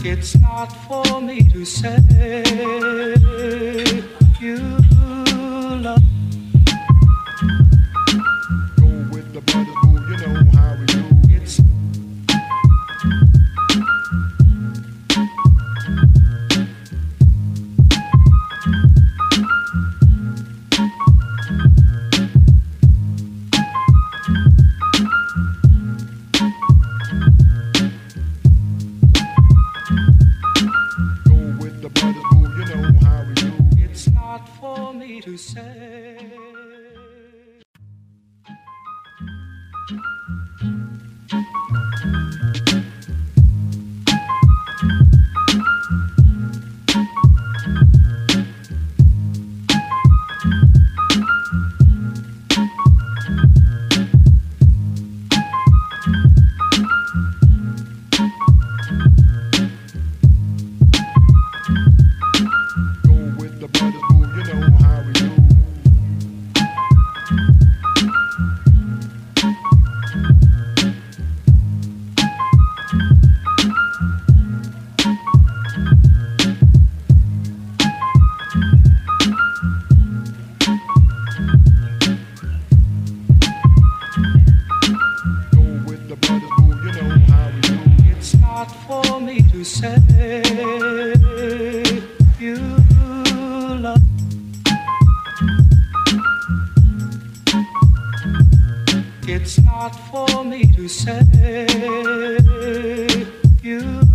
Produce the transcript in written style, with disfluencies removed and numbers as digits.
It's not for me to say you love. Go with the brothers, boo, you know how we do. It's Go with the brothers, boo, you know how we do. it's not for me to say. Go with the brothers, boo, you know how we do. Go with the brothers, boo, you know how we do. It's not for me to say you love. It's not for me to say you